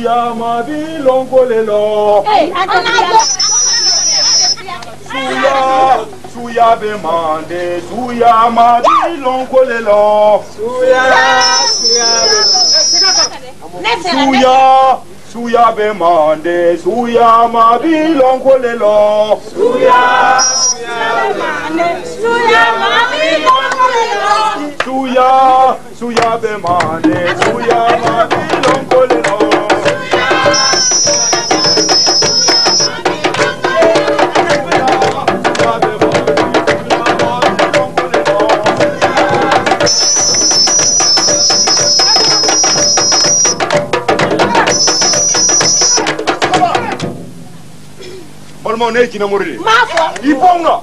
suya mabilon kolelo. Suya be mande, suya mabilon kolelo. Suya be mande, suya mabilon kolelo. Suya be mande, suya mabilon kolelo. Balmo ne jina morire. Ibonga.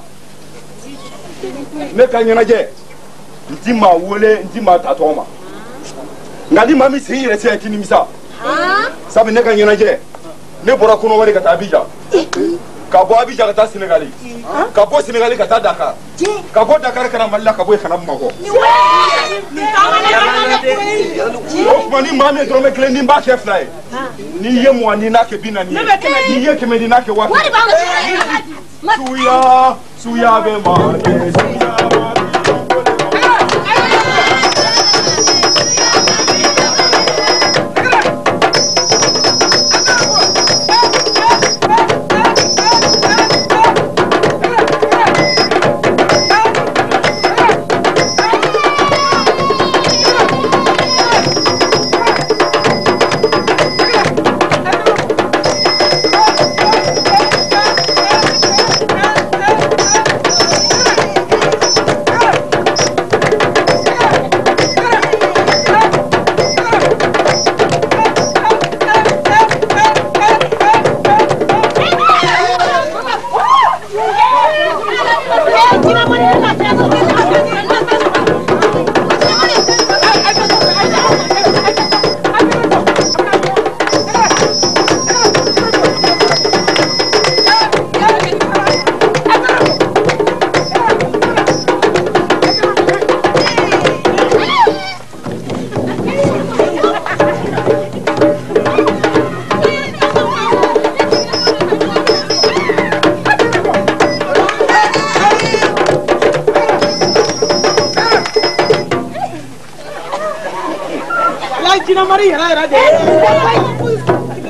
Ne kanyana je. Ndima wole ndima tatoma. Ngadi mami sei rese akini misa. Sabe ne kanyana je. Ne bora kono wale kata Abidjan. Ka bo Abidjan kata Senegal. Ka bo Senegal kata Dakar. Ka bo Dakar kana malla ka bo kana mako. Mani mami drome klendi ba chef nae. Ni ye mo ni na ke bina ni. Ni ye ke me ni na ke wa. Suya be mande, suya Maria, era dele.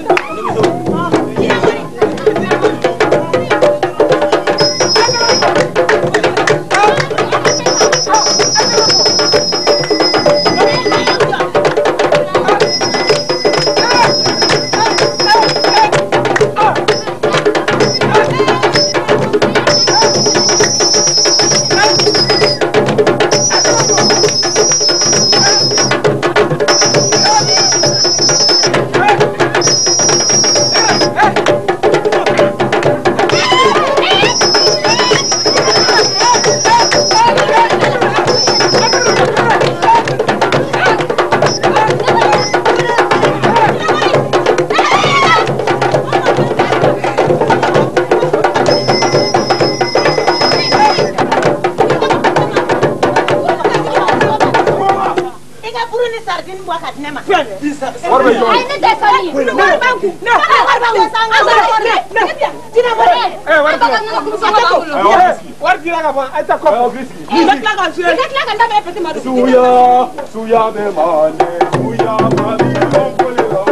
Suya be mande, suya mabilon kolelo.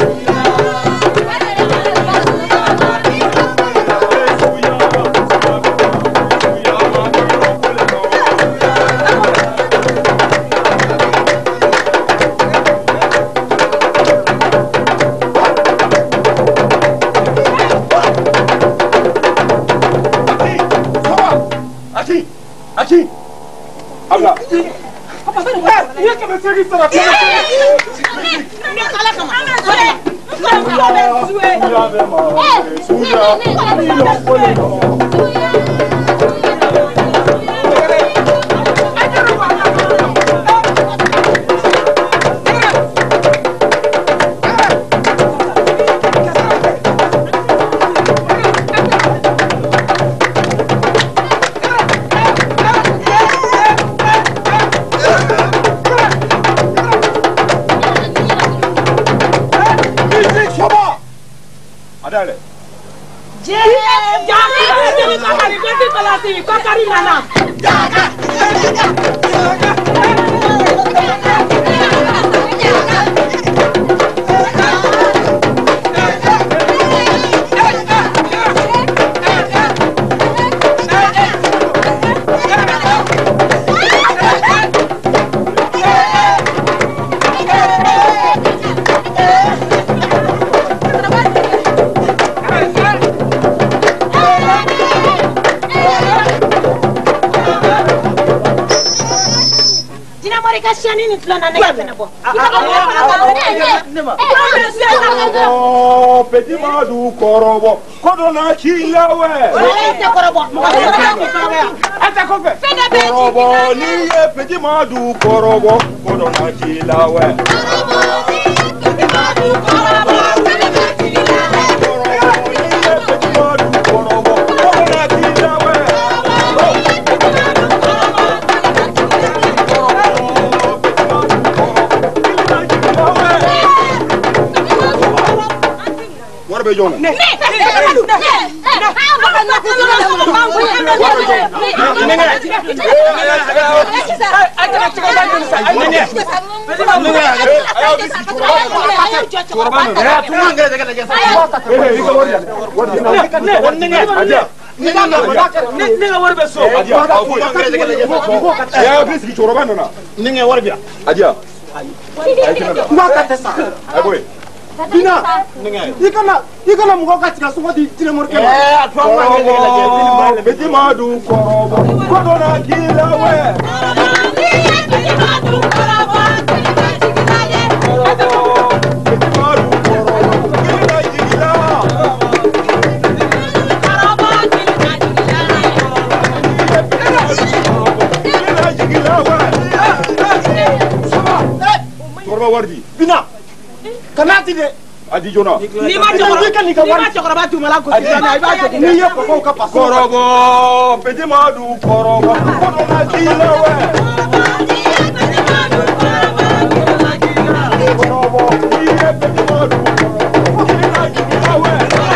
Aki, habla. Iya que me seguís para aquí. adale Siani ni tulana na yafena bo. Oh, petit Madou Korobo. Kodona kilawe. Korobo. Korobo ni petit Madou Korobo. Kodona kilawe. Warbe jona Bina, ikana mugo katika suko di tine morke. Beti Madou Korobo, kodona kilawe. Beti Madou Korobo, kila jigila. Kila jigila we. Korobo wardi. Bina. Kanati de adijona ni ma chokora ba tu mala ko sidana ba ko ni ye ko ka paso Korobo Petit Madou Korobo kodona kilawe Korobo ni ye Petit Madou kila kilawe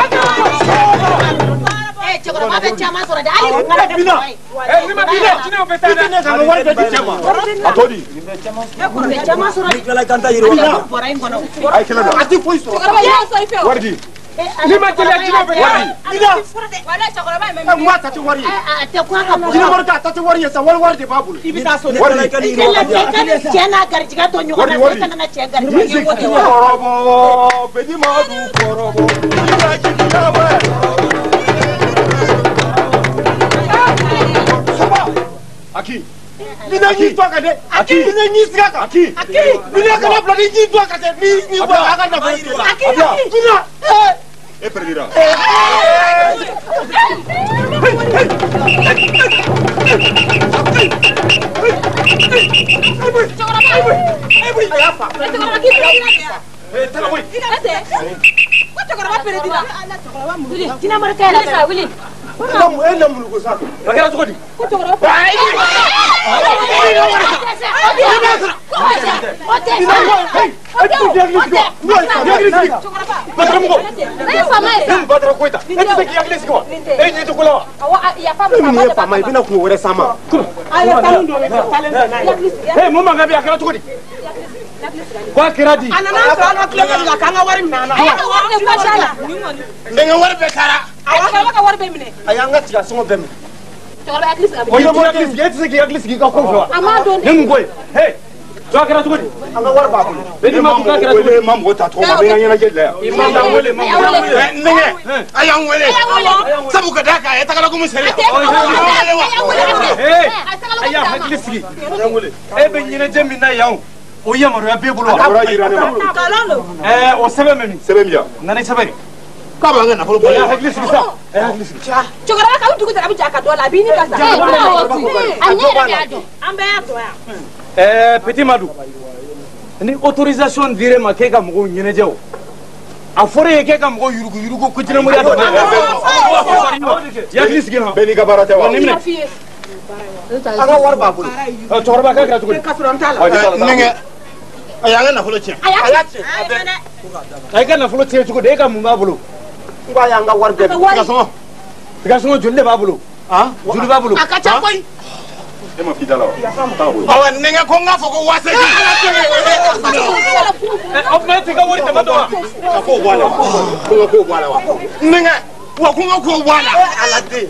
chokora ba be chama sora da ali ngala de bina ni ma bina tine opetana tine ka ngwa be chama atodi be chama sora kala kanta yiro bora ingono ay kila da ati foi so wardi ni ma tele tine be wardi bina wala chokora ba me ma ta wari te kwa ka tine morka ta wari sa wal wardi babul ibita so wardi kala yiro chena garjiga to nyoko na kana che garjiga Korobo Petit Madou Korobo kila kilawe Aki. Bina ni to ka de. Aki. Bina ni sika ka. Aki. Bina ka na bladi ni to ka de. Ni ba aka na ba. Aki. Bina. E perdira. Kamu enda mulugo sa. Bagara to kodi. Kwa kiradi anana ana klema ga kanga wari nana wari ko sala ndenga wari be kara awa ka wari be mine ayanga tiga songo be mi chokora at least oyo mo at least yeti seki at least ki ka ko fa amado nem goy hey to akira to godi anga war ba ko be di ma ko akira to godi mam go ta to ma be nyana jelle imam da wole mam ndenga ayang wole sabu ka daka ya takala ko musere hey ayang at least ki ayang wole e be nyina jemmi na yaw o yamaro ya be bulo abura yirane ma kalalo o sebe meni sebe miya nani sebe ka ba ngana folo ya at least bisa at least chokora ka utuku tara bujaka dola bini kasa ambe ato ya Petit Madou ni autorisation dire ma ke ka mugo nyene jew a fore ke ka mugo yurugo ko tina mo ya do ya at least gina be ni ka barate wa anga war ba bulu chokora ba ka to ka suram tala nenge ayanga na folo chen ayache ay ka na folo tie chuko de ka mu ba bulu Ba ya nga war de. Tiga songo joli b'a bolo. Joli b'a bolo. A ka ca koyi. E ma fidala wa? Awa nenga ko nga fo ko wase. O me tiga wori tama do wa. Ko wala. Ko wala wa. Nenga wa ko nga ko wala. Ala de.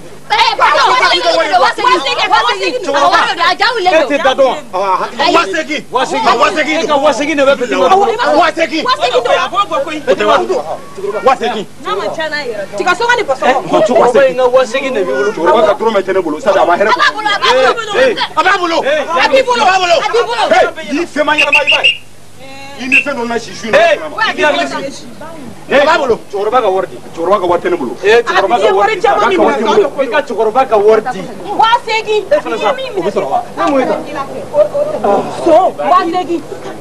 Cɛkɔrɔba ka wari tɛ ne bolo. Cɛkɔrɔba ka wari caman min bolo. I ka cɛkɔrɔba ka wari di. 8000. E fana sa, o bɛ sɔrɔ wa? Ne m'o ye tan. So 8000.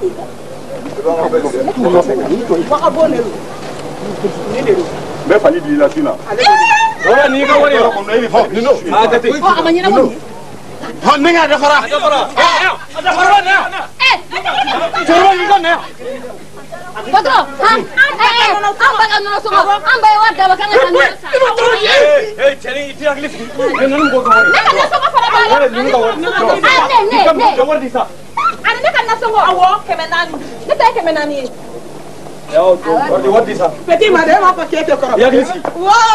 N bɛ fali di la su in na. Wala n'i ka wari ye. Nino. A jate. A ma ɲɛnabɔ nin ye. Nenga dafara. A dafara na yan. Cɛkɔrɔba y'i ka na yan. Patron, an ba ka nɔnɔ sɔngɔ, an ba ye wari d'a ma k'an ka taa nɔnɔ san. Cɛni i tɛ hakili sigi. Ninnu ko ka wari. Ne ka nasɔngɔ fana b'a la. Ninnu ka wari. Ne. I ka wari di sa. Ani ne ka nasɔngɔ. Awɔ, 400. Ne ta ye 400 ye. Wari di sa. Petit madame m'a pas k'e tɛ kɔrɔ. I hakili sigi.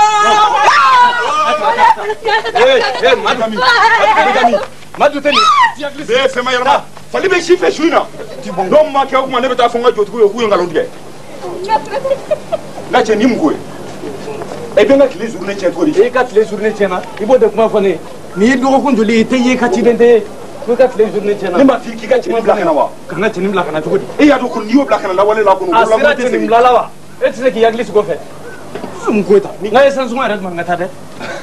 Madu tɛ nin. I hakili sigi. Bɛɛ fɛn ma yɛlɛma. Fali bɛ si fɛ su in na. N'o ma kɛ o kuma ne bɛ taa fɔ n ka jotigiw ye k'u ye nkalon tigɛ. N ka cɛ ni mun ko ye? E bɛ n ka tile journée tiɲɛ cogo di? E ka tile journée tiɲɛna i b'o de kuma fɔ ne ye. Nin ye dɔgɔkun joli i tɛ ye ka ciden tɛ ye. Ko i ka tile journée tiɲɛna. Ne m'a f'i k'i ka cɛnin bila ka na wa? Ka n ka cɛnin bila ka na cogo di? E y'a dɔn ko n'i y'o bila ka na lawale la kɔnɔ. A sera cɛnin bilala wa? E tɛ se k'i hakili sigi o fɛ. Mun ko ye tan? N ka essence yɛrɛ tuma n ka taa dɛ.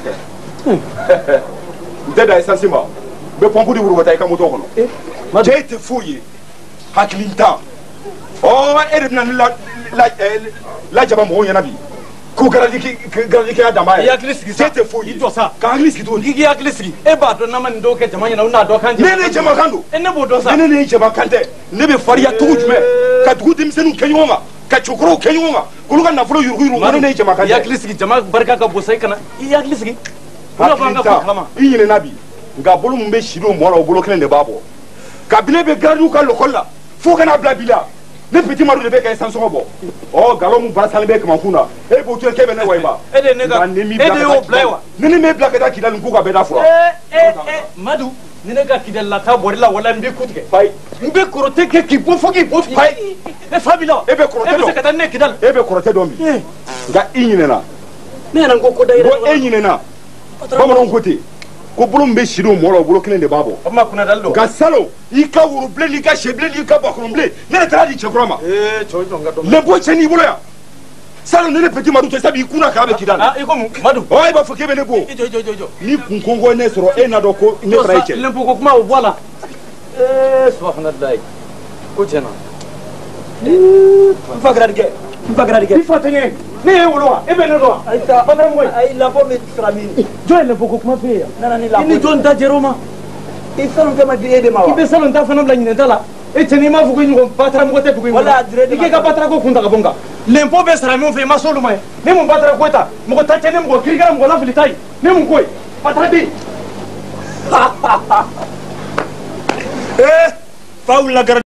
N tɛ da essence ma. N bɛ pompe de wuro ka taa i ka moto kɔnɔ. Cɛ tɛ foyi ye. Hakili tan. E de bɛna ne lajaba mɔgɔw ɲɛna bi. Ko garadikɛya danba ye. I hakili sigi sa. Cɛ tɛ foyi ye. I jɔ sa. Ka hakili sigi cogo di? I k'i hakili sigi. E b'a dɔn n'an ma nin dɔw kɛ jama ɲɛna u n'a dɔn kan jama. Ne jamakan don. Ne b'o dɔn sa. Ne ye jamakan tɛ. Ne bɛ fariya cogo jumɛn? Ka dugu denmisɛnninw kɛ ɲɔgɔn kan. Ka cɛkɔrɔbaw kɛ ɲɔgɔn kan. K'olu ka nafolo yurugu-yurugu. Ne ye jamakan tɛ. I hakili sigi jama barika ka bon sa i kana. I hakili sigi. Hakili tan. I ɲinɛna bi. Nka bolo min bɛ si o mɔ la o bolo kelen de b'a bɔ. Kabini bɛ gardiw ka l'école la fo ka n'a bila bi la. Ne petit Madu de bɛ ka essence bɔ. Galon min barasalen bɛ kamakun na. E b'o to yen k'e bɛ ne wa i ma. E de ye ne ka. E de y'o bila ye wa? Ni ne m'e bila ka taa Kidali k'u ka bɛɛ da fura. Madu ni ne ka Kidali la taa bɔrɛ la wala n bɛ ku tigɛ. Fayi. N bɛ kɔrɔtɛ kɛ k'i bɔ fo k'i bɔ. Fayi. Ne fa b'i la wa? E bɛ kɔrɔtɛ dɔn. E bɛ se ka taa ne Kidali. E bɛ kɔrɔtɛ dɔn bi. Nka i ɲinɛna. Ne yɛrɛ ko da yɛrɛ. Ko e ɲinɛna. Bamananw ko ten. Ko bolo min bɛ si o mɔ la o bolo kelen de b'a bɔ. O ma kunnadali don. Nka salon i ka worobilen n'i ka sɛbilen n'i ka bakɔrɔnbilen ne yɛrɛ taara di cɛkura ma. Cɛw jɔ n ka dɔn. L'impôt cɛ n'i bolo yan. Salon ne petit Madu tɛ sabu i kunna k'a bɛ Kidali. I ko mun Madu. E b'a fɔ k'e bɛ ne bon. I jɔ. Ni kun kɔngɔ ne sɔrɔ e n'a dɔn ko ne fara i cɛ. L'impôt ko kuma o bɔ a la. Subahanallahi. Ko tiɲɛna. N fa kɛra tigɛ. I fa tɛ ɲɛ. Ne ye wolo wa? E bɛ ne dɔn wa? Ayi sa. Ayi l'impôt bɛ sara min. Jɔn ye l'impôt ko kuma f'e ye yan? Ne nana ni l'impôt. I ni jɔn ta jɛra o ma. I salon tɛ ma di e de ma wa? I bɛ salon ta fana bila ɲinɛta la. E cɛ n'i m'a fɔ ko ɲɔgɔn bataramɔgɔ tɛ dugu in kɔnɔ. Wala direct. I k'e ka batarako kun ta ka bɔ n kan. L'impôt bɛ sara min fɛ i ma s'olu ma ye. Ne mun batarako ye ta? Mɔgɔ ta cɛ ne mɔgɔ kirikara mɔgɔ lafili ta ye. Ne mun ko ye? Batara den. Fa wulila